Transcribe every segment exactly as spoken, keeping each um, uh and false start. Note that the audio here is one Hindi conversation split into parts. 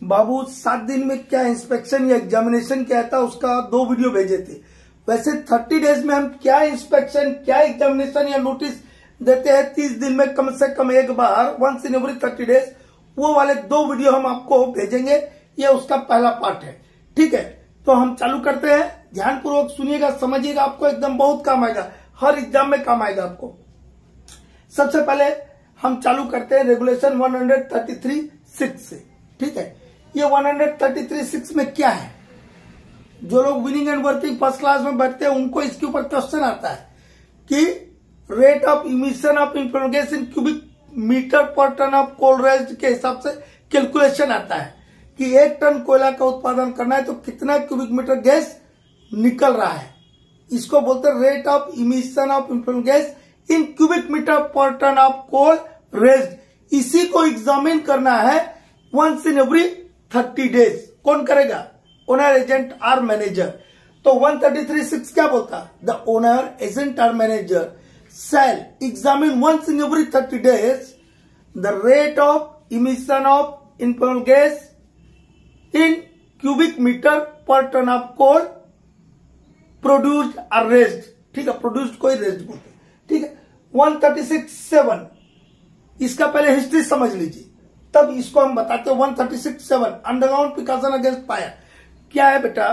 बाबू सात दिन में क्या इंस्पेक्शन या एग्जामिनेशन क्या था उसका दो वीडियो भेजे थे। वैसे थर्टी डेज में हम क्या इंस्पेक्शन क्या एग्जामिनेशन या नोटिस देते हैं तीस दिन में कम से कम एक बार, once in every thirty days, वो वाले दो वीडियो हम आपको भेजेंगे। ये उसका पहला पार्ट है, ठीक है। तो हम चालू करते हैं, ध्यानपूर्वक सुनिएगा, समझिएगा, आपको एकदम बहुत काम आएगा, हर एग्जाम में काम आएगा आपको। सबसे पहले हम चालू करते हैं regulation one thirty three six से, ठीक है। ये वन थर्टी थ्री सिक्स में क्या है, जो लोग winning and working first class में बैठते हैं उनको इसके ऊपर क्वेश्चन आता है कि rate of emission of influence gas in cubic metre per ton of coal raised के हिसाब से कैलकुलेशन आता है कि एक टन कोयला का उत्पादन करना है तो कितना क्यूबिक मीटर गैस निकल रहा है। इसको बोलते हैं rate of emission of influence gas in cubic metre per ton of coal raised. इसी को एग्जामिन करना है once in every thirty days. कौन करेगा? ओनर, एजेंट और मैनेजर। तो वन थर्टी थ्री सिक्स क्या बोलता? द ओनर, एजेंट और manager shall examine once in every thirty days the rate of emission of influent gas in cubic meter per ton of coal produced or raised, ठीक है। produced को ही raised बोलते हैं, ठीक है। वन थर्टी सिक्स सेवन इसका पहले हिस्ट्री समझ लीजिए, तब इसको हम बताते हैं। One thirty six seven underground precaution against fire क्या है बेटा?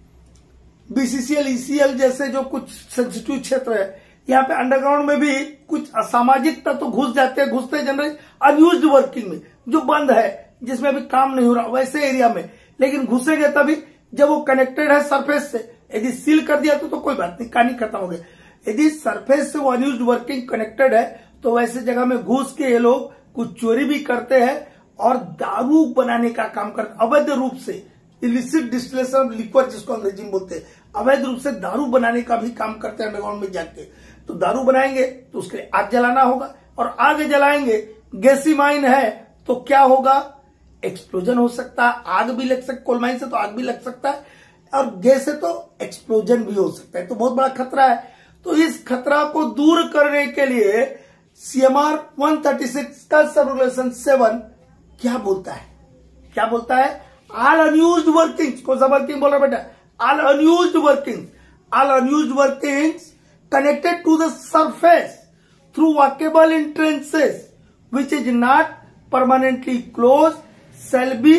बीसीसीएल, ईसीएल जैसे जो कुछ सेंसिटिव क्षेत्र है, यहाँ पे अंडरग्राउंड में भी कुछ असामाजिक तत्व तो घुस जाते हैं, घुसते जनरली अनयूज्ड वर्किंग में, जो बंद है, जिसमें अभी काम नहीं हो रहा, वैसे एरिया में। लेकिन घुसेंगे तभी जब वो कनेक्टेड है सरफेस से। यदि सील कर दिया तो, तो कोई बात नहीं, कहानी खत्म हो गई। यदि सरफेस से वो अनयूज्ड वर्किंग कनेक्टेड है तो वैसे जगह में घुस के ये लोग कुछ चोरी भी करते हैं और दारू बनाने का काम करते अवैध रूप से। इलिसिट डिस्टिलेशन ऑफ लिक्विड जिसको अंग्रेजी में बोलते हैं, अवैध रूप से दारू बनाने का भी काम करते हैं अंडरग्राउंड में जाके। तो दारू बनाएंगे तो उसके लिए आग जलाना होगा, और आग जलाएंगे, गैसी माइन है तो क्या होगा? एक्सप्लोजन हो सकता है, आग भी लग सकता है, कोल माइन से तो आग भी लग सकता है, और गैस से तो एक्सप्लोजन भी हो सकता है। तो बहुत बड़ा खतरा है। तो इस खतरा को दूर करने के लिए सीएमआर वन थर्टी सिक्स का सब रेगुलेशन सेवन क्या बोलता है? क्या बोलता है? ऑल अनयूज्ड वर्किंग्स, कौन सा वर्किंग बोल रहा बेटा? All unused workings, all unused workings connected to the surface through walkable entrances which is not permanently closed shall be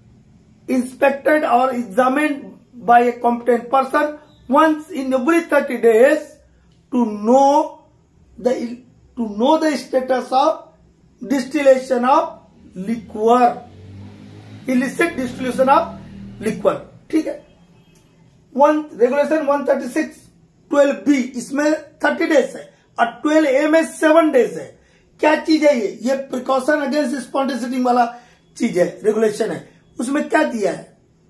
inspected or examined by a competent person once in every thirty days to know the to know the status of distillation of liquor, illicit distillation of liquor, ठीक है। One regulation one thirty six twelve B इसमें थर्टी डेज है और ट्वेल्व ए में सेवन डेज है। क्या चीज है ये? ये प्रिकॉशन अगेंस्ट स्पॉन्टेसिटिंग वाला चीज है, रेगुलेशन है। उसमें क्या दिया है?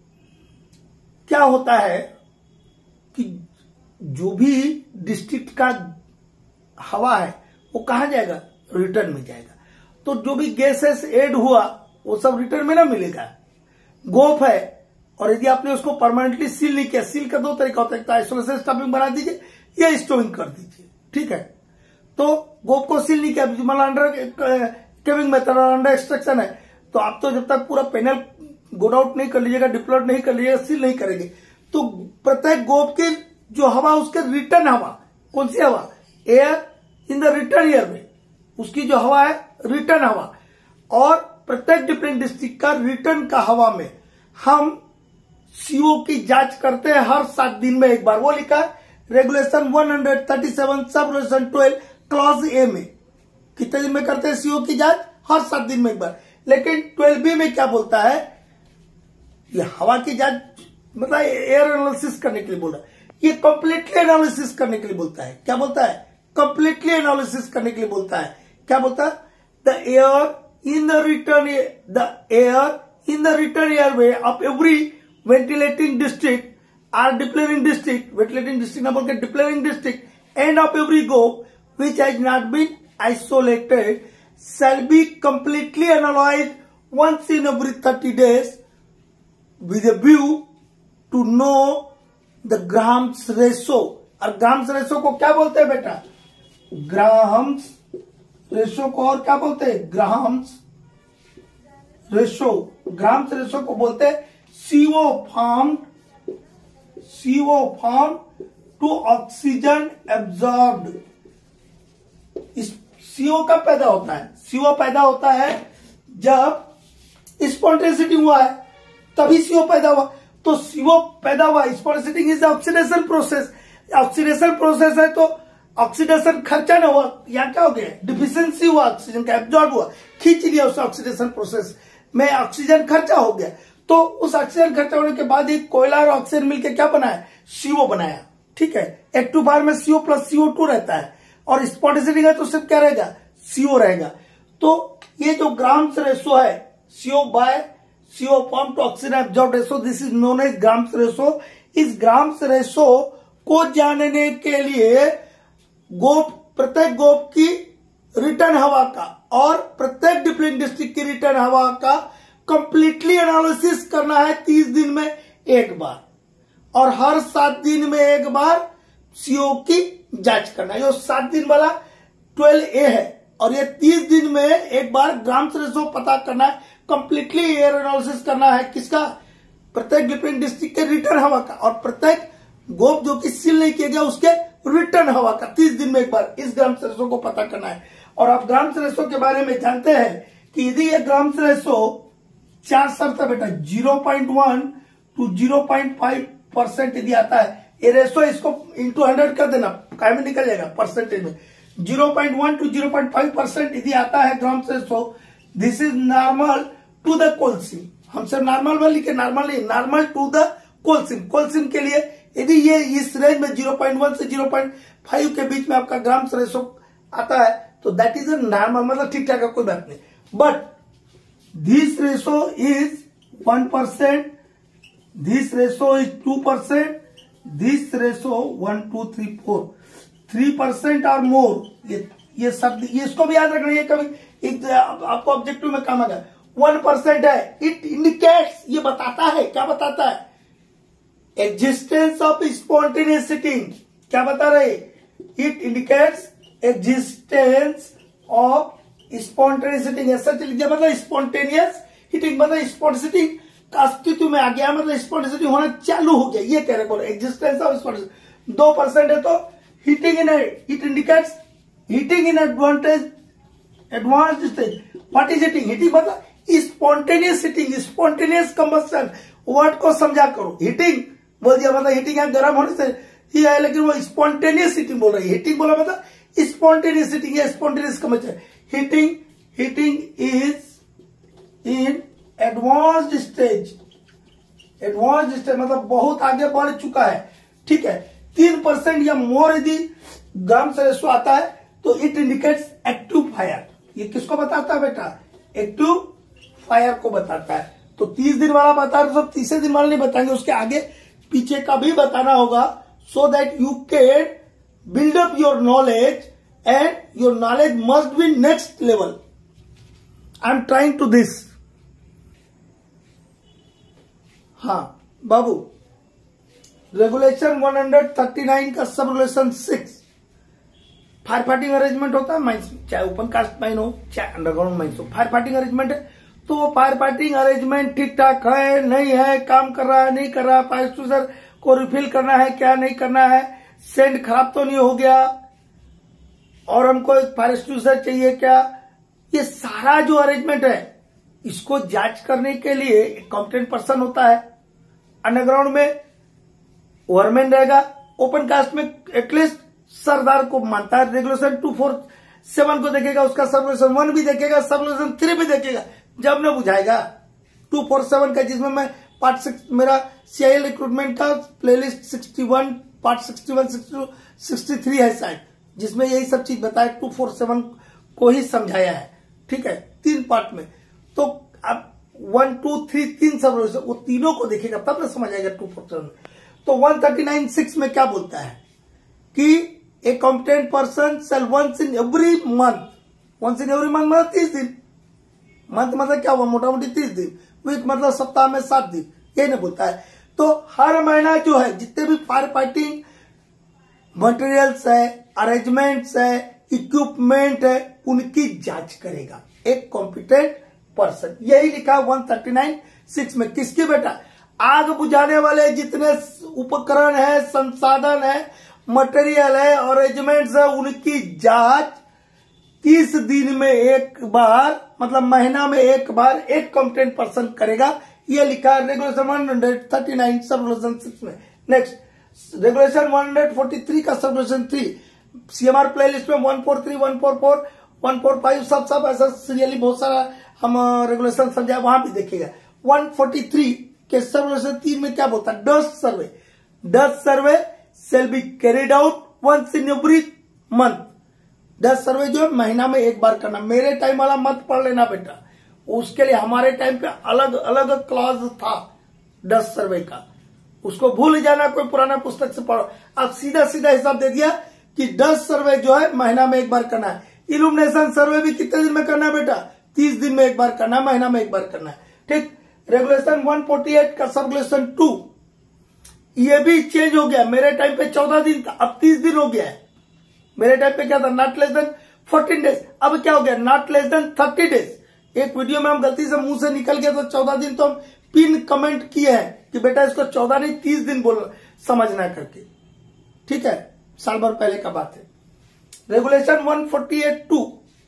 क्या होता है कि जो भी डिस्ट्रिक्ट का हवा है वो कहां जाएगा? रिटर्न में जाएगा। तो जो भी गैसेस ऐड हुआ वो सब रिटर्न में ना मिलेगा। गोफ है, और यदि आपने उसको परमानेंटली सील नहीं किया, सील का दो तरीका होता है, तो आइसोलेशन स्टफिंग बना दीजिए या स्टोविंग कर दीजिए, ठीक है। तो गोप को सील नहीं किया, मतलब अंडर केविंग मेथड और अंडर एक्सट्रैक्शन है, तो आप तो जब तक पूरा पैनल गोड आउट नहीं कर लीजिएगा, डिप्लॉट नहीं कर लीजिएगा, सील नहीं करेंगे, तो प्रत्येक गोप की जो हवा, उसके रिटर्न हवा, कौन सी हवा? Air in the return air में, उसकी जो हवा है रिटर्न हवा। और प्रत्येक डिफरेंट डिस्ट्रिक्ट का रिटर्न का हवा में हम सीओ की जांच करते हैं हर सात दिन में एक बार। वो लिखा है regulation one thirty seven sub regulation twelve clause A में। कितने दिन में करते हैं सीओ की जांच? हर सात दिन में एक बार। लेकिन ट्वेल्व बी में क्या बोलता है? ये हवा की जांच मतलब एयर एनालिसिस करने के लिए बोल रहा है, ये कंप्लीटली एनालिसिस करने के लिए बोलता है। क्या बोलता है? कंप्लीटली एनालिसिस करने के लिए बोलता है। क्या बोलता है? The air in the return the air in the return airway of every ventilating district or depillaring district, ventilating district ना बोल के depillaring district and of every goaf which has not been isolated shall be completely analyzed once in every thirty days with a view to know the Graham's ratio। और ग्राम्स रेशो को क्या बोलते हैं बेटा? ग्राहम्स रेशो को और क्या बोलते हैं? ग्राहम्स रेशो, ग्राम्स रेशो को बोलते हैं CO form, CO form to oxygen absorbed. इस सीओ कब पैदा होता है? सीओ पैदा होता है जब स्पॉन्टेनिटी हुआ है, तभी सीओ पैदा हुआ। तो सीओ पैदा हुआ, spontaneity is oxidation process. Oxidation process है तो ऑक्सीडेशन खर्चा ना हुआ, या क्या हो गया? डिफिशियंसी हुआ, ऑक्सीजन का एब्जॉर्ब हुआ, खींच लिया उस ऑक्सीडेशन प्रोसेस में, ऑक्सीजन खर्चा हो गया। तो उस ऑक्सीजन खर्चा होने के बाद एक कोयला और ऑक्सीजन मिलकर क्या बनाया? सीओ बनाया। ठीक है, एक्टिव फार्म में सीओ प्लस सीओ टू रहता है, और स्पॉन्टेनिटी है तो सिर्फ क्या रहेगा? सीओ रहेगा। तो ये जो ग्राम्स रेशो है, CO by CO form to oxygen absorb ratio, this is known as Graham's ratio. इस ग्राम्स रेशो को जानने के लिए गोप, प्रत्येक गोप की रिटर्न हवा का और प्रत्येक डिफरेंट डिस्ट्रिक्ट की रिटर्न हवा का कंप्लीटली एनालिसिस करना है तीस दिन में एक बार, और हर सात दिन में एक बार सीओ की जांच करना है। जो सात दिन वाला ट्वेल्व ए है, और ये तीस दिन में एक बार ग्राम्स रेशो पता करना है, कंप्लीटली एयर एनालिसिस करना है। किसका? प्रत्येक डिफरेंट डिस्ट्रिक्ट के रिटर्न हवा का, और प्रत्येक गोप जो कि सील नहीं किया गया उसके रिटर्न हवा का तीस दिन में एक बार इस ग्राम्स रेशो को पता करना है। और आप ग्राम्स रेशो के बारे में जानते हैं कि यदि ये ग्राम्स रेशो चार शर्त है बेटा, zero point one to zero point five percent यदि आता है, ये रेशो इसको इंटू हंड्रेड कर देना, काय में निकल जाएगा परसेंटेज में। Zero point one to zero point five percent यदि आता है Graham's ratio, this is normal to the coal seam. हम सब नॉर्मल में लिखे, नॉर्मल नहीं, normal to the coal seam. Coal seam के लिए यदि ये इस रेंज में जीरो पॉइंट वन से जीरो पॉइंट फाइव के बीच में आपका ग्राम्स रेशो आता है तो दैट इज अ नॉर्मल, मतलब ठीक ठाक है, कोई बात नहीं। But this ratio is one percent, this ratio is two percent, this ratio one two three four three percent और मोर, ये ये शब्द ये इसको भी याद रखना, ये कभी एक आपको ऑब्जेक्टिव में काम आएगा। वन परसेंट है, इट इंडिकेट्स, ये बताता है, क्या बताता है? Existence of spontaneous heating. क्या बता रहे? It indicates existence of spontaneous heating. ऐसा चलिए, मतलब स्पॉन्टेनियस हिटिंग, मतलब स्पॉन्टेनियस हिटिंग का अस्तित्व में आ गया, मतलब स्पॉन्टेनियस हिटिंग होना चालू हो गया, ये कह रहे बोलो एग्जिस्टेंस ऑफ स्पॉन्टेनियस। दो परसेंट है तो heating in, it indicates heating in advantage advanced stage. What is heating? Heating मतलब spontaneous heating, spontaneous combustion. Word को समझा करो। हीटिंग बोल दिया मतलब हीटिंग है गर्म होने से ही है, लेकिन वो स्पॉन्टेनियस हीटिंग बोल रही है। हीटिंग बोला मतलब स्पॉन्टेनियस हीटिंग या spontaneous combustion. Heating heating is in advanced stage, advanced stage मतलब बहुत आगे बढ़ चुका है। ठीक है, तीन परसेंट या मोर यदि ग्राम्स रेशो आता है तो इट इंडिकेट्स एक्टिव फायर। ये किसको बताता है बेटा? एक्टिव फायर को बताता है। तो तीस दिन वाला बता रहे, सब तीसरे दिन वाला नहीं बताएंगे, उसके आगे पीछे का भी बताना होगा, so that you can build up your knowledge and your knowledge must be next level. I am trying to this. हाँ बाबू, रेगुलेशन वन थर्टी नाइन का sub regulation six, fire fighting arrangement होता है माइंस में, चाहे ओपन कास्ट माइन हो चाहे अंडरग्राउंड माइंस हो, फायर फाइटिंग अरेंजमेंट है। तो वो फायर फाइटिंग अरेंजमेंट ठीक ठाक है नहीं है, काम कर रहा है नहीं कर रहा, फायर एक्सटिंग्विशर को रिफिल करना है क्या नहीं करना है, सेंट खराब तो नहीं हो गया, और हमको एक फायर एक्सटिंग्विशर चाहिए क्या, ये सारा जो अरेंजमेंट है इसको जांच करने के लिए एक कॉम्पिटेंट पर्सन होता है। अंडरग्राउंड में ओवरमैन रहेगा, ओपन कास्ट में एटलीस्ट सरदार को मानता है। रेगुलेशन टू फोर सेवन को देखेगा, उसका सब रेगुलेशन वन भी देखेगा, सब रेगुलेशन थ्री भी देखेगा, जब न बुझाएगा। टू फोर सेवन का जिसमें मैं पार्ट सिक्स, मेरा सीआईएल रिक्रूटमेंट का playlist sixty one, part sixty one, sixty two, sixty three है शायद, जिसमें यही सब चीज बताया, टू फोर सेवन को ही समझाया है। ठीक है, तीन पार्ट में। तो अब वन टू थ्री तीन सब रेगुलेशन, वो तीनों को देखेगा तब ना समझ आएगा टू फोर सेवन। तो वन थर्टी नाइन सिक्स में क्या बोलता है कि a competent person shall once in every month, once in every month मतलब तीस दिन, मंथ मतलब क्या हुआ मोटा मोटी तीस दिन, वीक मतलब सप्ताह में सात दिन, ये नहीं बोलता है। तो हर महीना जो है जितने भी फायर फाइटिंग मटेरियल्स है, अरेंजमेंट्स है, इक्विपमेंट है, उनकी जांच करेगा एक कॉम्पिटेंट पर्सन, यही लिखा वन थर्टी नाइन सिक्स में। किसकी बेटा? आग बुझाने वाले जितने उपकरण है, संसाधन है, मटेरियल है, अरेंजमेंट्स है, उनकी जांच तीस दिन में एक बार, मतलब महीना में एक बार एक कॉम्पिटेंट पर्सन करेगा। ये लिखा है regulation one thirty nine sub regulation six में। Next regulation one forty three का sub regulation three, CMR playlist में one four three, one four four, one four five सब सब ऐसा सीरियली बहुत सारा हम रेगुलेशन समझा, वहां भी देखिएगा। वन फोर्टी थ्री के सब रेगुलेशन तीन में क्या बोलता है? Dust survey, dust survey shall be carried out once in every month. Dust survey जो है महीना में एक बार करना। मेरे टाइम वाला मत पढ़ लेना बेटा, उसके लिए हमारे टाइम पे अलग अलग क्लॉज था डस्ट सर्वे का, उसको भूल जाना, कोई पुराना पुस्तक से पढ़ो। अब सीधा सीधा हिसाब दे दिया कि डस्ट सर्वे जो है महीना में एक बार करना है। इल्यूमिनेशन सर्वे भी कितने दिन में करना है बेटा? तीस दिन में एक बार करना है, महीना में एक बार करना है। ठीक। रेगुलेशन वन फोर्टी एट का सब रेगुलेशन टू, ये भी चेंज हो गया। मेरे टाइम पे चौदह दिन था, अब तीस दिन हो गया है। मेरे टाइम पे क्या था? Not less than fourteen days, अब क्या हो गया? Not less than thirty days. एक वीडियो में हम गलती से मुंह से निकल गया तो चौदह दिन, तो हम पिन कमेंट किए हैं कि बेटा इसको चौदह नहीं तीस दिन बोल समझना करके। ठीक है, साल भर पहले का बात है। Regulation one forty eight two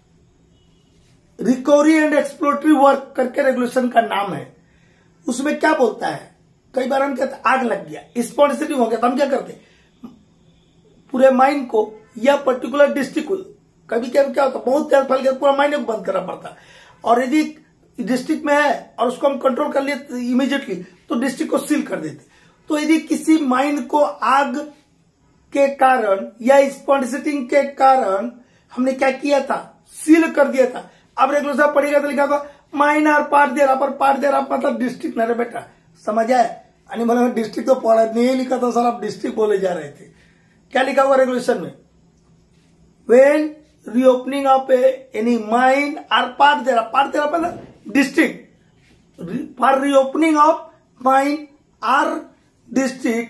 recovery and exploratory work करके रेगुलेशन का नाम है। उसमें क्या बोलता है? कई बार हम कहते आग लग गया, स्पॉन्सिटिव हो गया, तो हम क्या करते? पूरे माइन को या पर्टिकुलर डिस्ट्रिक्ट को, कभी कभी क्या होता बहुत तेज फैल गया, पूरा माइन को बंद करना पड़ता। और यदि डिस्ट्रिक्ट में है और उसको हम कंट्रोल कर लिए इमीडिएटली, तो डिस्ट्रिक्ट को सील कर देते। तो यदि किसी माइन को आग के कारण या स्पॉन्सिटिंग के कारण हमने क्या किया था? सील कर दिया था। अब रेगुलेशन पढ़ेगा तो लिखा होगा माइन आर पार्ट देर, पर पार्ट देर आप मतलब डिस्ट्रिक्ट न बेटा, समझ आए? यानी मतलब डिस्ट्रिक्ट तो पढ़ा नहीं लिखा था सर, आप डिस्ट्रिक्ट बोले जा रहे थे। क्या लिखा हुआ रेगुलेशन में? When reopening of any mine or part there, part there मतलब district, for reopening of mine or district,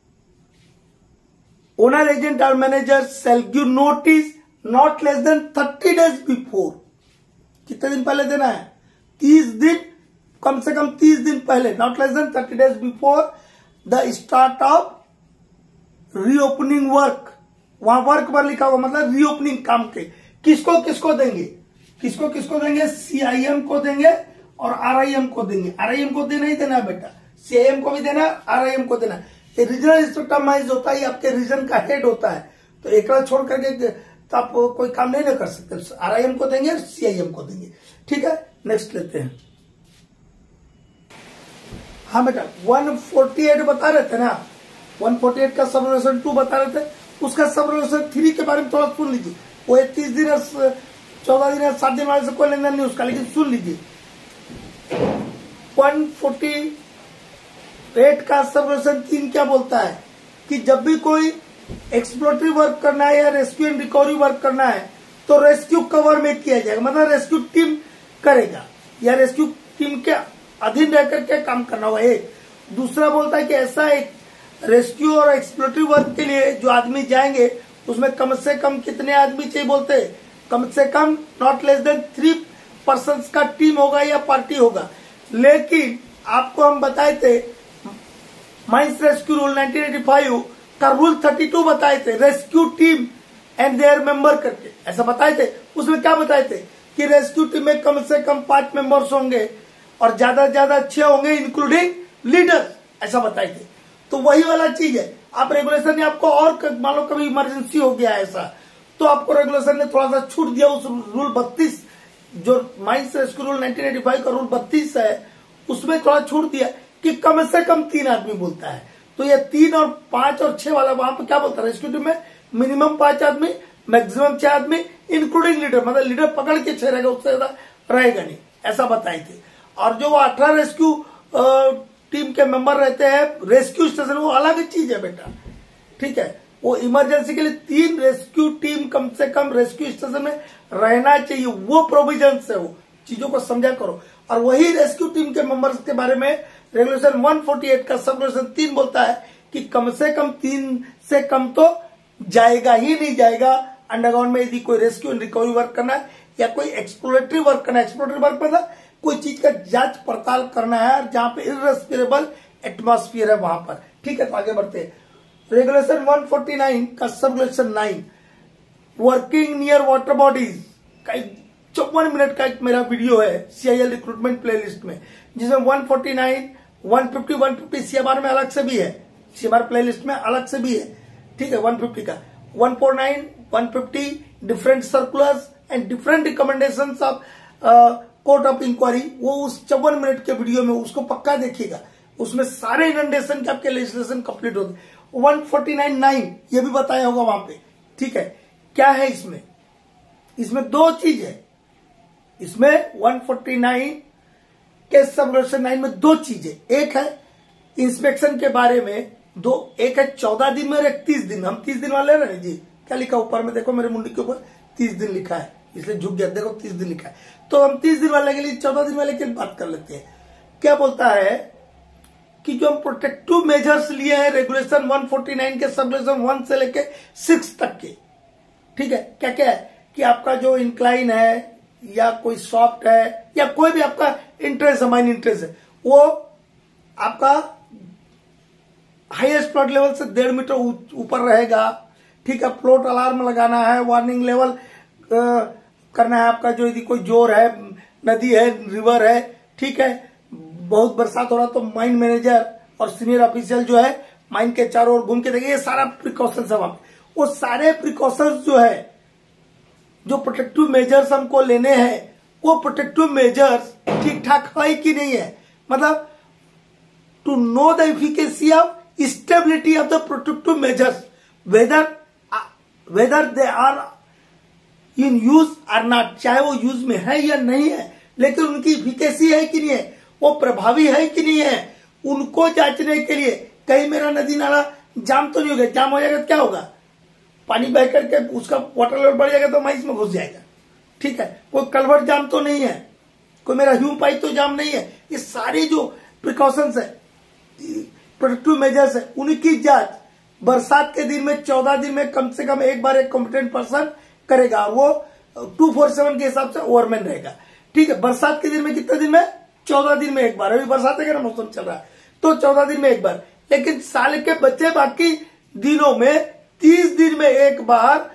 owner agent और manager shall give notice not less than thirty days before. कितने दिन पहले देना है? तीस दिन, कम से कम तीस दिन पहले, not less than thirty days before the start of reopening work. वहां वर्क पर लिखा हुआ मतलब रीओपनिंग काम के। किसको किसको देंगे? किसको किसको देंगे? सीआईएम को देंगे और आरआईएम को देंगे। आरआईएम को देना ही देना है बेटा, सीआईएम को भी देना, आरआईएम को देना। ये रीजनल इंस्पेक्टर माइज होता है, आपके रीजन का हेड होता है, तो एकला छोड़ करके तो आप कोई काम नहीं ना कर सकते। आरआईएम को देंगे और सीआईएम को देंगे। ठीक है, नेक्स्ट लेते हैं। हाँ बेटा, वन फोर्टी एट बता रहे थे ना, वन फोर्टी एट का सब रेगुलेशन टू बता रहे थे, उसका सब रेगुलेशन थ्री के बारे में थोड़ा सुन लीजिए। वो इकतीस दिन चौदह दिन सात दिन वाले से कोई लेन देन नहीं उसका, लेकिन सुन लीजिए। वन फोर्टी एट का सब रेगुलेशन तीन क्या बोलता है कि जब भी कोई एक्सप्लोरेटरी वर्क करना है या रेस्क्यू एंड रिकवरी वर्क करना है तो रेस्क्यू कवर में किया जाएगा, मतलब रेस्क्यू टीम करेगा या रेस्क्यू टीम के अधीन रह करके काम करना होगा। एक दूसरा बोलता है कि ऐसा एक रेस्क्यू और एक्सप्लोरेटरी वर्क के लिए जो आदमी जाएंगे उसमें कम से कम कितने आदमी चाहिए? बोलते हैं कम से कम not less than three person का टीम होगा या पार्टी होगा। लेकिन आपको हम बताए थे mines rescue rule nineteen eighty five का रूल थर्टी टू बताए थे, rescue team and their member करके ऐसा बताए थे। उसमें क्या बताए थे कि रेस्क्यू टीम में कम से कम पांच मेंबर्स होंगे और ज्यादा से ज्यादा छह होंगे इंक्लूडिंग लीडर, ऐसा बताए थे। तो वही वाला चीज है। आप रेगुलेशन ने आपको और मान लो कभी इमरजेंसी हो गया ऐसा, तो आपको रेगुलेशन ने थोड़ा सा छूट दिया। उस रूल बत्तीस जो mines rescue rule nineteen eighty five का रूल बत्तीस है, उसमें थोड़ा छूट दिया कि कम से कम तीन आदमी बोलता है। तो ये तीन और पांच और छह वाला वहां पर क्या बोलता है? रेस्क्यू टीम में मिनिमम पांच आदमी, मैक्सिमम छह आदमी इंक्लूडिंग लीडर, मतलब लीडर पकड़ के छह रहेगा, उससे ज्यादा रहेगा नहीं, ऐसा बताए थे। और जो अठारह रेस्क्यू टीम के मेंबर रहते हैं रेस्क्यू स्टेशन, वो अलग चीज है बेटा। ठीक है, वो इमरजेंसी के लिए तीन रेस्क्यू टीम कम से कम रेस्क्यू स्टेशन में रहना चाहिए, वो प्रोविजन है। वो चीजों को समझा करो। और वही रेस्क्यू टीम के मेंबर्स के बारे में रेगुलेशन वन फोर्टी एट का सब रेगुलेशन तीन बोलता है कि कम से कम तीन से कम तो जाएगा ही नहीं जाएगा अंडरग्राउंड में, यदि कोई रेस्क्यू एंड रिकवरी वर्क करना है या कोई एक्सप्लोरेटरी वर्क करना है। एक्सप्लोरेटरी वर्क मतलब कोई चीज का जांच पड़ताल करना है जहां पे इरेस्पिरेबल एटमॉस्फेयर है वहां पर। ठीक है, तो आगे बढ़ते हैं। रेगुलेशन वन फोर्टी नाइन का sub regulation nine, working near water bodies का चौवन मिनट का एक मेरा वीडियो है सीआईएल रिक्रूटमेंट प्लेलिस्ट में, जिसमें one forty nine, one fifty, one fifty CMR में अलग से भी है, सीएमआर प्लेलिस्ट में अलग से भी है। ठीक है, वन फिफ्टी का, one forty nine, one fifty different circulars and different recommendations of court of inquiry, वो उस चौवन मिनट के वीडियो में उसको पक्का देखिएगा, उसमें सारे इनंडेशन के आपके लेजिस्लेशन कंप्लीट होते। वन फोर्टी नाइन नाइन ये भी बताया होगा वहां पे। ठीक है, क्या है इसमें? इसमें दो चीज है, इसमें वन फोर्टी नाइन के सब रेगुलेशन नाइन में दो चीजें, एक है इंस्पेक्शन के बारे में, दो एक है चौदह दिन में और एक तीस दिन। हम तीस दिन वाले रहे जी, क्या लिखा ऊपर में देखो मेरे मुंडी के ऊपर तीस दिन लिखा है, इसलिए झुक गया, देखो तीस दिन लिखा है। तो हम तीस दिन वाले के लिए चौदह दिन वाले की बात कर लेते हैं। क्या बोलता है कि जो हम प्रोटेक्टिव मेजर्स लिए हैं रेगुलेशन वन फोर्टी नाइन के सब रेगुलेशन वन से लेके सिक्स तक के, ठीक है, क्या क्या है कि आपका जो इंक्लाइन है या कोई सॉफ्ट है या कोई भी आपका इंटरेस्ट है, माइन इंटरेस्ट है, वो आपका हाईएस्ट फ्लड लेवल से डेढ़ मीटर ऊपर रहेगा। ठीक है, फ्लोट अलार्म लगाना है, वार्निंग लेवल करना है आपका, जो यदि कोई जोर है, नदी है, रिवर है, ठीक है, बहुत बरसात हो रहा तो माइन मैनेजर और सीनियर ऑफिशियल जो है माइन के चारों ओर घूम के देखेंगे, ये सारा प्रिकॉशंस है वहां पे। वो सारे प्रिकॉशंस जो है, जो प्रोटेक्टिव मेजर्स हमको लेने हैं, वो प्रोटेक्टिव मेजर्स ठीक ठाक है कि नहीं है, मतलब to know the efficacy of stability of the protective measures, whether whether they are in use or not, चाहे वो यूज में है या नहीं है, लेकिन उनकी एफिकेसी है कि नहीं है, वो प्रभावी है कि नहीं है, उनको जांचने के लिए कहीं मेरा नदी नाला जाम तो नहीं हो गया। जाम हो जाएगा तो क्या होगा, पानी बह करके उसका वाटर लेवल बढ़ जाएगा तो मैं इसमें घुस जाएगा। ठीक है, कोई कलवर्ट जाम तो नहीं है, कोई मेरा ह्यूम पाइप तो जाम नहीं है। ये सारे जो प्रिकॉशंस है, प्रोटेक्टिव मेजर्स है, उनकी जांच बरसात के दिन में चौदह दिन में कम से कम एक बार एक कॉम्पिटेंट पर्सन करेगा, वो टू फोर सेवन के हिसाब से ओवरमैन रहेगा। ठीक है, बरसात के दिन में कितने दिन में? चौदह दिन में एक बार। अभी बरसात का मौसम चल रहा है तो चौदह दिन में एक बार, लेकिन साल के बच्चे बाकी दिनों में तीस दिन में एक बार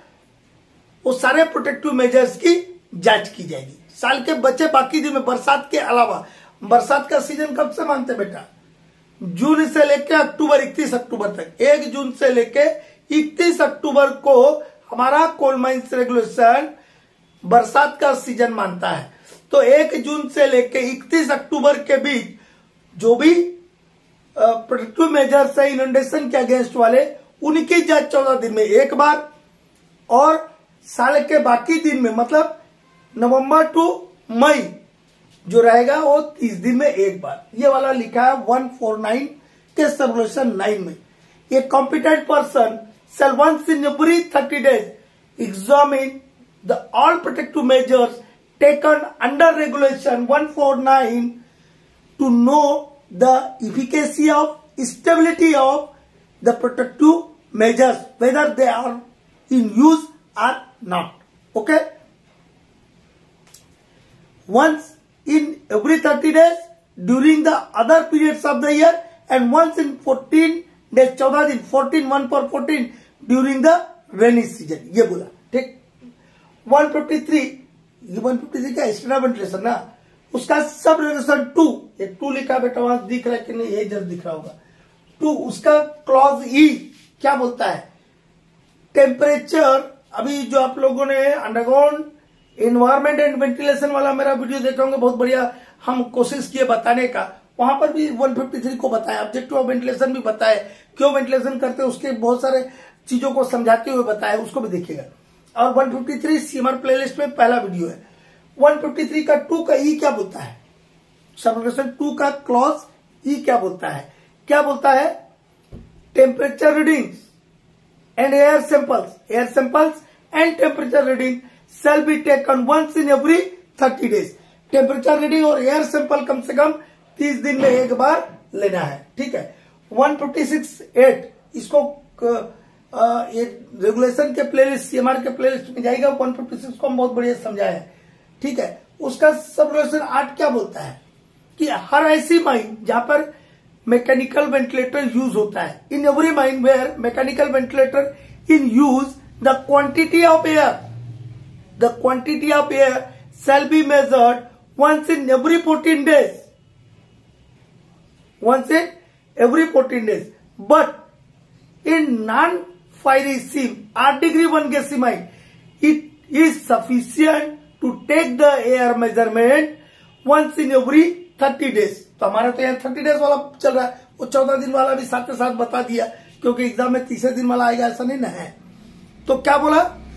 वो सारे प्रोटेक्टिव मेजर्स की जांच की जाएगी। साल के बच्चे बाकी दिन में, बरसात के अलावा। बरसात का सीजन कब से मानते बेटा? जून से लेके अक्टूबर, इकतीस अक्टूबर तक। एक जून से लेके इकतीस अक्टूबर को हमारा कोल माइंस रेगुलेशन बरसात का सीजन मानता है। तो एक जून से लेके इकतीस अक्टूबर के बीच जो भी प्रोटेक्टिव मेजर्स है इनंडेशन के अगेंस्ट वाले, उनकी जांच चौदह दिन में एक बार, और साल के बाकी दिन में मतलब नवंबर टू मई जो रहेगा वो तीस दिन में एक बार। ये वाला लिखा है वन फोर नाइन के सब रेगुलेशन नाइन में। ये competent person shall once in every thirty days examine the all protective measures taken under regulation one forty-nine to know the efficacy of stability of the protective measures, whether they are in use or not. Okay? Once in every thirty days during the other periods of the year, and once in fourteen days, चौदह दिन, fourteen one for fourteen during the rainy season. ये बोला। ठीक, वन फिफ्टी थ्री, ये वन फिफ्टी थ्री का एक्स्ट्रा वेंटिलेशन ना, उसका सब रेगुलेशन टू, ये टू लिखा बेटा वहां दिख रहा है कि नहीं? ये जब दिख रहा होगा टू, उसका क्लॉज ई क्या बोलता है? टेम्परेचर। अभी जो आप लोगों ने अंडरग्राउंड एनवायरमेंट एंड वेंटिलेशन वाला मेरा वीडियो देखा होंगे, बहुत बढ़िया हम कोशिश किए बताने का, वहां पर भी वन फिफ्टी थ्री को बताया, ऑब्जेक्टिव ऑफ वेंटिलेशन भी बताया, क्यों वेंटिलेशन करते हैं उसके बहुत सारे चीजों को समझाते हुए बताया, उसको भी देखिएगा। और one fifty three CMR playlist में पहला वीडियो है। वन फिफ्टी थ्री का टू का ई क्या बोलता है? सब रेगुलेशन टू का क्लॉज ई क्या बोलता है? क्या बोलता है? Temperature readings and air samples, air samples and temperature reading shall be taken once in every thirty days. Temperature reading और एयर सैंपल कम से कम तीस दिन में एक बार लेना है। ठीक है, वन फिफ्टी सिक्स एट, इसको आ, ये रेगुलेशन के प्लेलिस्ट सीएमआर के प्लेलिस्ट में जाएगा। वन फिफ्टी सिक्स को हम बहुत बढ़िया समझाया है। ठीक है, उसका सब रेगुलेशन आठ क्या बोलता है कि हर ऐसी माइन जहां पर मैकेनिकल वेंटिलेटर यूज होता है, in every mine where mechanical ventilator in use the quantity of air the quantity of air shall be measured once in every fourteen days. Once in every fourteen days. But in non-fiery sim or degree one gassy mine, it is sufficient to take the air measurement once in every thirty days. तो हमारा तो यहाँ थर्टी डेज वाला चल रहा है, वो चौदह दिन वाला भी साथ के साथ बता दिया क्योंकि एग्जाम में तीसरे दिन वाला आएगा ऐसा नहीं ना है। तो क्या बोला,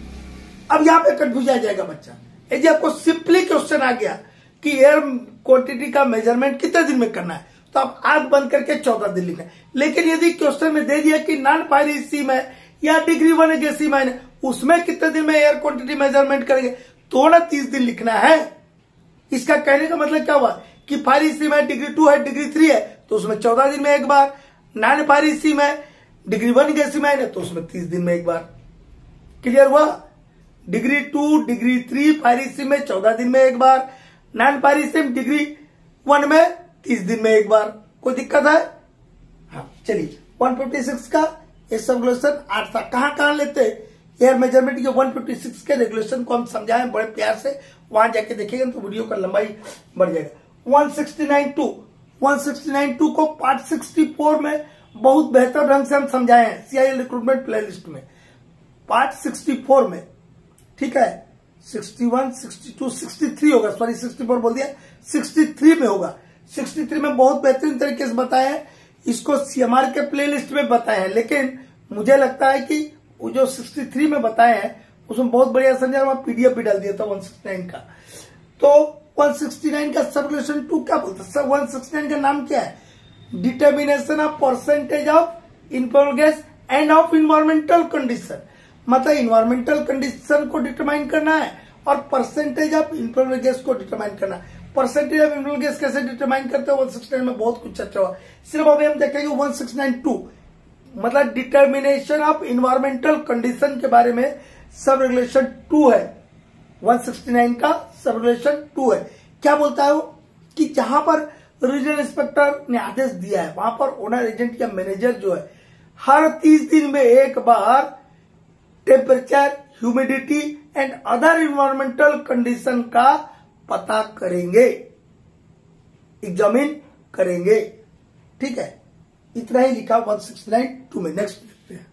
अब यहाँ पे कंफ्यूज आ जाएगा बच्चा। यदि आपको सिंपली क्वेश्चन आ गया कि एयर क्वांटिटी का मेजरमेंट कितने दिन में करना है तो आप आंख बंद करके चौदह दिन लिखना है। लेकिन यदि क्वेश्चन में दे दिया कि नॉन फायरी सीम है या डिग्री वन गैसी माइन है, उसमें कितने दिन में एयर क्वांटिटी मेजरमेंट करेंगे तो ना तीस दिन लिखना है। इसका कहने का मतलब क्या हुआ कि फायरी सीम है, डिग्री टू है, डिग्री थ्री है तो उसमें चौदह दिन में एक बार, नॉन फायरी सीम है, डिग्री वन गैसी माइन है तो उसमें तीस दिन में एक बार। क्लियर हुआ? Degree two, degree three fiery seam में चौदह दिन में एक बार, non fiery seam degree one में तीस दिन में एक बार। कोई दिक्कत है? हाँ चलिए, एक सौ छप्पन का ये सब रेगुलेशन आठ था। कहां कहां लेते एयर मेजरमेंट के एक सौ छप्पन के रेगुलेशन को हम समझाएं बड़े प्यार से, वहां जाके देखेंगे तो वीडियो का लंबाई बढ़ जाएगा। एक सौ उनहत्तर टू एक सौ उनहत्तर को पार्ट चौंसठ में बहुत बेहतर ढंग से हम समझाए हैं सीआईएल रिक्रूटमेंट प्लेलिस्ट में, पार्ट चौंसठ में। ठीक है, इकसठ, बासठ, तिरसठ होगा, सॉरी चौंसठ बोल दिया, तिरसठ में होगा। तिरसठ में बहुत बेहतरीन तरीके से बताया है, इसको सीएमआर के प्लेलिस्ट में बताया है, लेकिन मुझे लगता है कि वो जो तिरसठ में बताए हैं उसमें बहुत बढ़िया समझा, मैं पीडीएफ भी डाल दिया था एक सौ उनहत्तर का। तो एक सौ उनहत्तर का सब रेगुलेशन टू क्या बोलता है? एक सौ उनहत्तर का नाम क्या है? Determination of percentage of inflammable gas and of environmental condition. मतलब इन्वायरमेंटल कंडीशन को डिटरमाइन करना है और परसेंटेज ऑफ इनफ्लोरेंस गैस को डिटरमाइन करना है। परसेंटेज ऑफ इनफ्लोरेंस गैस कैसे डिटरमाइन करते हैं एक सौ उनहत्तर में बहुत कुछ चर्चा हुआ, सिर्फ अभी हम देखेंगे एक सौ उनहत्तर मतलब डिटर्मिनेशन ऑफ इन्वायरमेंटल कंडीशन के बारे में सब रेगुलेशन टू है। एक सौ उनहत्तर का सब रेगुलेशन टू है। क्या बोलता है वो कि जहां पर रीजनल इंस्पेक्टर ने आदेश दिया है वहां पर ओनर एजेंट या मैनेजर जो है हर तीस दिन में एक बार temperature, humidity and other environmental condition का पता करेंगे, एग्जामिन करेंगे। ठीक है, इतना ही लिखा एक सौ उनहत्तर टू में। नेक्स्ट देखते हैं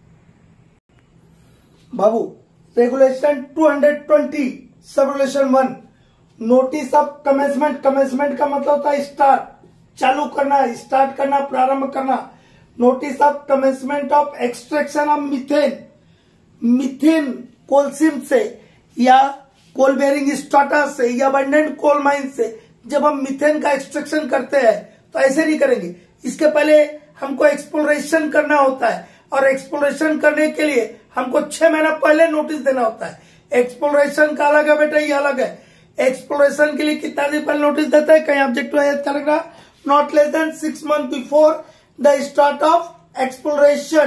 बाबू, रेगुलेशन दो सौ बीस sub regulation one, notice of commencement. Commencement का मतलब होता है स्टार्ट, चालू करना, स्टार्ट करना, प्रारंभ करना। Notice of commencement of extraction of methane. Methane coal seam से या कोल बेरिंग स्टार्टर से या अबंडेंट कोल माइन से जब हम मीथेन का एक्सट्रैक्शन करते हैं तो ऐसे नहीं करेंगे, इसके पहले हमको एक्सप्लोरेशन करना होता है और एक्सप्लोरेशन करने के लिए हमको छह महीना पहले नोटिस देना होता है। एक्सप्लोरेशन का अलग है बेटा, ये अलग है। एक्सप्लोरेशन के लिए कितना दिन पहले नोटिस देता है, कहीं ऑब्जेक्टिव याद करेगा, not less than six month before the start of exploration.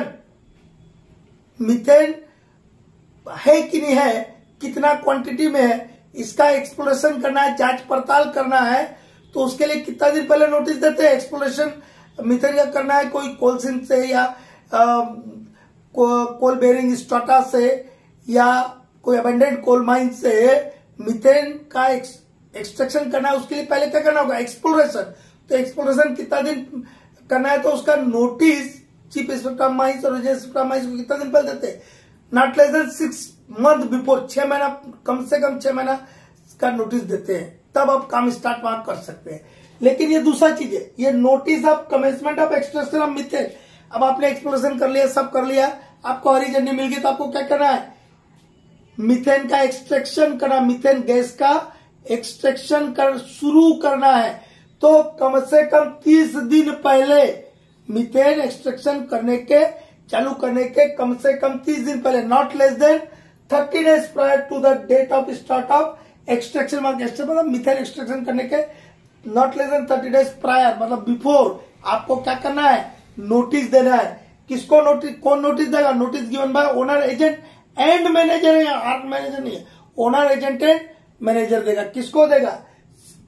Methane है कि नहीं है, कितना क्वांटिटी में है, इसका एक्सप्लोरेशन करना है, जांच पड़ताल करना है, तो उसके लिए कितना दिन पहले नोटिस देते हैं। एक्सप्लोरेशन मीथेन का करना है कोई कोलसिन से या आ, को, कोल बेरिंग स्ट्राटा से या कोई अबंडेंट कोल माइन से मीथेन का एक्सट्रैक्शन करना है, उसके लिए पहले क्या करना होगा, एक्सप्लोरेशन। तो एक्सप्लोरेशन कितना दिन करना है तो उसका नोटिस चीफ इंस्पेक्टर माइंस और रीजनल इंस्पेक्टर माइंस को कितना दिन पहले देते हैं, not less than six month before, छह महीना, कम से कम छह महीना का नोटिस देते हैं, तब आप काम स्टार्ट वहां कर सकते हैं। लेकिन ये दूसरा चीज है, ये notice of commencement of extraction of methane. अब आपने एक्सप्लोरेशन कर लिया, सब कर लिया, आपको हरी झंडी मिल गई, तो आपको क्या करना है, मीथेन का एक्सट्रैक्शन करना, मीथेन गैस का एक्सट्रैक्शन कर शुरू करना है। तो कम से कम तीस दिन पहले मीथेन एक्सट्रैक्शन करने के चालू करने के कम से कम तीस दिन पहले, not less than thirty days prior to the date of start of extraction. मतलब मीथेन एक्सट्रैक्शन करने के not less than thirty days prior मतलब बिफोर आपको क्या करना है, नोटिस देना है। किसको नोटिस, कौन नोटिस देगा, notice given by owner agent and manager है, आर्ट मैनेजर नहीं है, ओनर एजेंट एंड मैनेजर देगा। किसको देगा,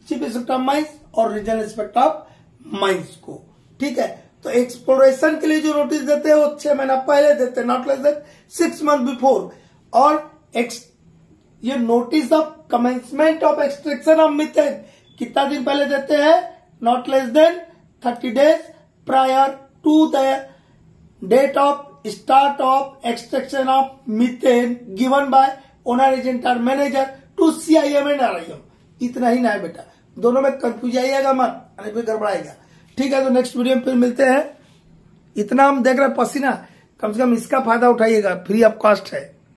चीफ इंस्पेक्टर ऑफ माइंस और रीजनल इंस्पेक्टर ऑफ माइंस को। ठीक है, तो एक्सप्लोरेशन के लिए जो नोटिस देते हैं वो छह महीना पहले देते हैं, not less than six month before. और एक्स ये notice of commencement of extraction of methane कितना दिन पहले देते हैं, not less than thirty days prior to the date of start of extraction of methane given by owner agent और manager to CIM and RIM. इतना ही ना है बेटा, दोनों में कंफ्यूज आइएगा मत, अरे फिर गड़बड़ाएगा। ठीक है, तो नेक्स्ट वीडियो में फिर मिलते हैं। इतना हम देख रहे हैं पसीना, कम से कम इसका फायदा उठाइएगा, फ्री ऑफ कॉस्ट है।